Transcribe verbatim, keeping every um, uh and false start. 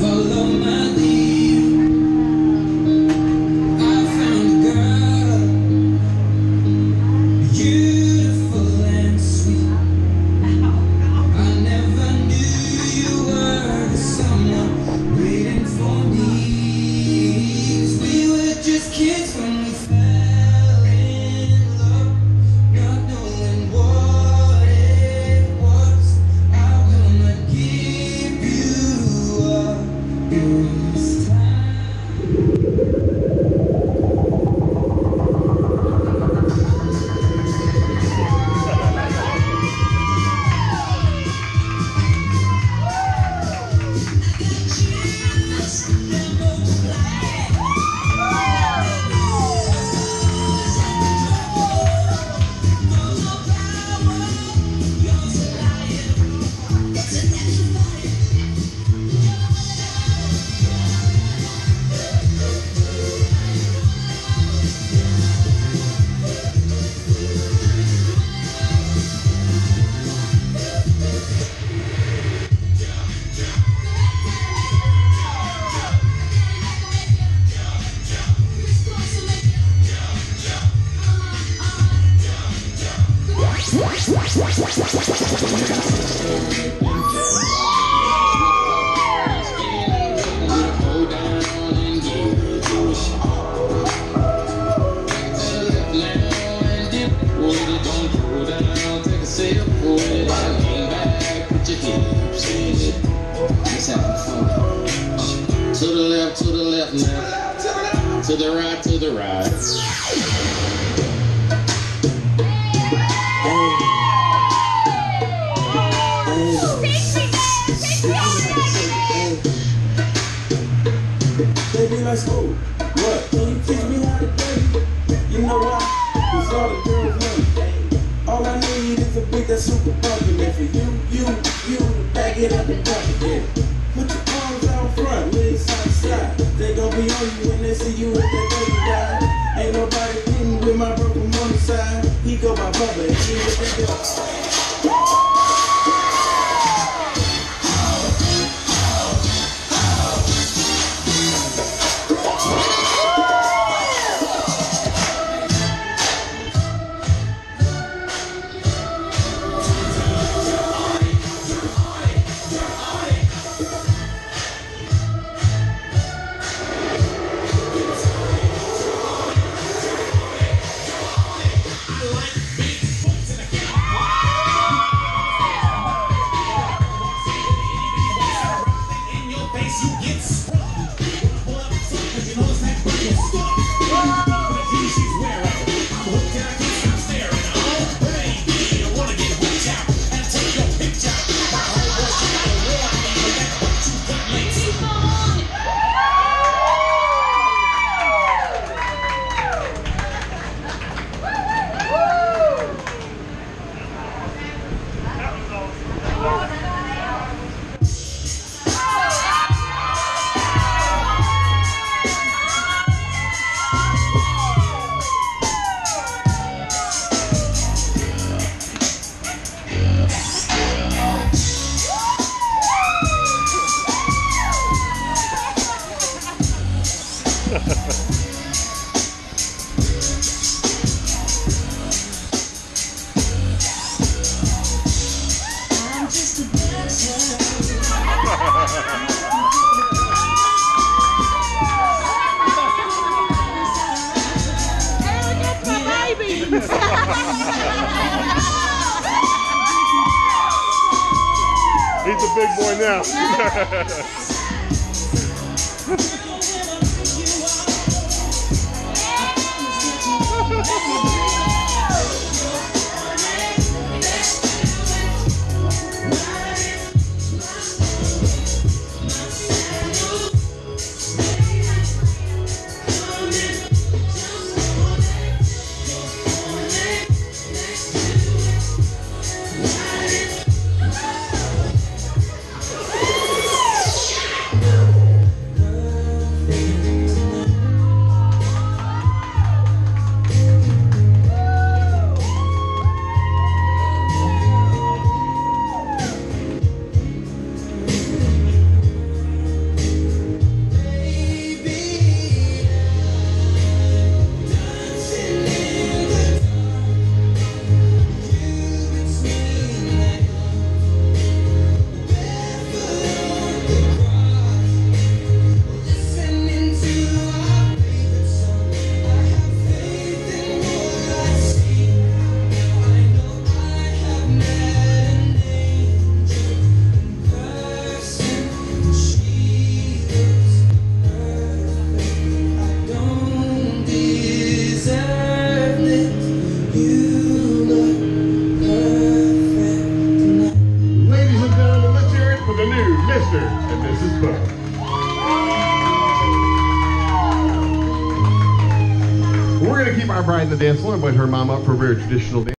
follow my lead. I found a girl, beautiful and sweet. I never knew you were the someone waiting for me. 'Cause we were just kids when we fell in love, not knowing what it was. I will not give you up this time. To the left, to the left now. To the right, to the right. Baby, let's go. What? Can you teach me how to play? You know why? 'Cause all the girls want it. All I need is a beat that's super funky. And for you, you, you to back it up and dump it. Yeah. Put your arms out front, legs side to side. They gon' be on you when they see you with that baby ride. Ain't nobody kidding with my broken on the side. He go by Bubba and she with that girl. He's a big boy now. Missus Bug. We're going to keep our bride in the dance floor and invite her mom up for a very traditional dance.